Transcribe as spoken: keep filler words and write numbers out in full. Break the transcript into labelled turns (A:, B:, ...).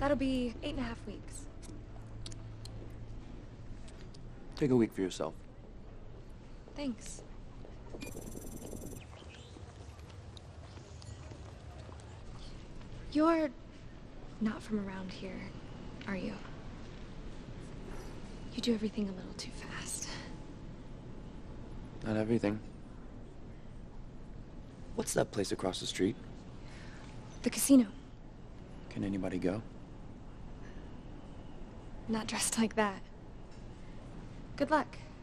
A: That'll be eight and a half weeks.
B: Take a week for yourself.
A: Thanks. You're not from around here, are you? You do everything a little too fast.
B: Not everything. What's that place across the street?
A: The casino.
B: Can anybody go?
A: Not dressed like that. Good luck.